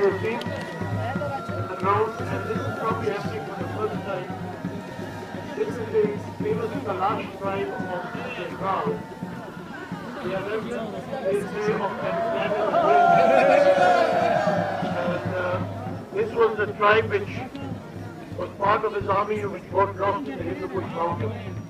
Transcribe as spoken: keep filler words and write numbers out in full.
you have seen in the ground, and this is probably happening for the first time. This is the famous Kalasha tribe of the crowd. They are residents, they say, of and uh, this was the tribe which was part of his army which got lost in the Hindu Kush mountains.